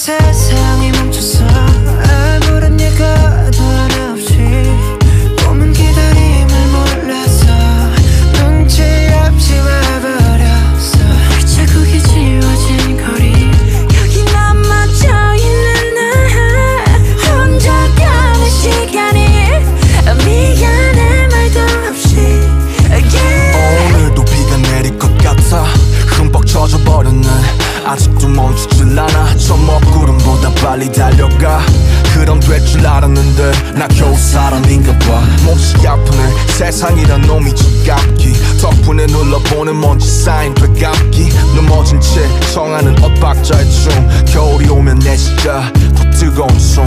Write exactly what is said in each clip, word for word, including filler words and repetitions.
세상이 멈췄어. 아무런 예고도 하나 없이 꿈은 기다림을 몰라서 눈치 없이 와버렸어. 자국이 지워진 거리 여기 남아져 있는 나 혼자 가는 시간이 미안해 말도 없이 yeah. 오늘도 비가 내릴 것 같아. 흠뻑 젖어버렸네. 아직도 멈추질 않아. 저 먹구름보다 빨리 달려가. 그럼 될 줄 알았는데 나 겨우 사람인가 봐. 몹시 아프네. 세상이란 놈이 지갑기. 덕분에 눌러보는 먼지 쌓인 되감기. 넘어진 채 청하는 엇박자의 춤. 겨울이 오면 내 시야 더 뜨거운 숨.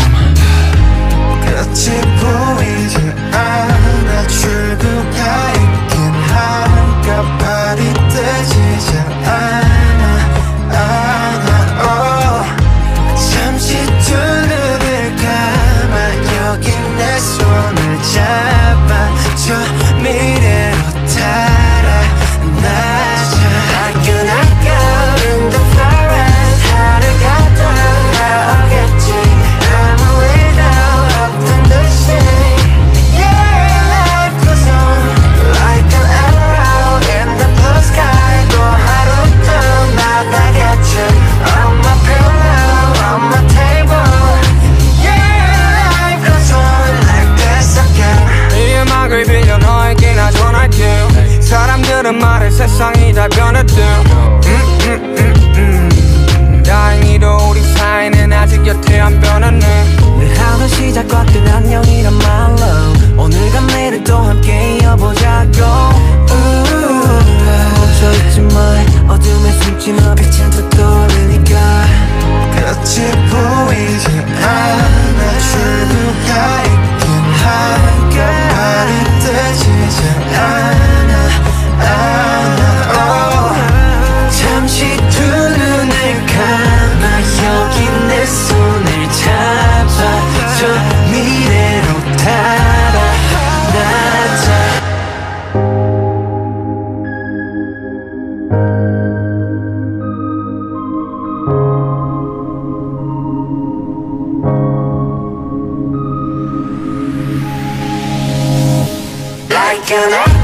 끝이 보이지 않아. 출구가 있긴 한가. 발이 뜨지 않아 않아. oh. 잠시 두 눈을 감아. 여기 내 손을 잡아. 저 미래로 달아나자. Like an echo in the forest. 하루가 돌아오겠지. 아무 일도 없던 듯이 yeah. Life goes on like an arrow in the blue sky. 또 하루도 나가겠지. On my pillow, on my table yeah. Life goes on like this again. 이 음악을 빌려 너에게 나 전할게. 사람들은 말해 세상이 다 변했대. 음, 음, 음, 음. 다행히도 우리 사이는 아직 여태 안 변했네. 늘 하던 시작과 끝 안녕이란 말로 오늘과 내일을 또 함께 이어보자고. 멈춰있지 마. 어둠에 숨지 마. 빛은 또 떠오르니까. 끝이 보이지 않아. 출구가 있긴 한가. 발이 뜨지 않아 않아 oh. 잠시 두 눈을 감아. 여기 내 손을 잡아. 저 미래로 달아나자. Like an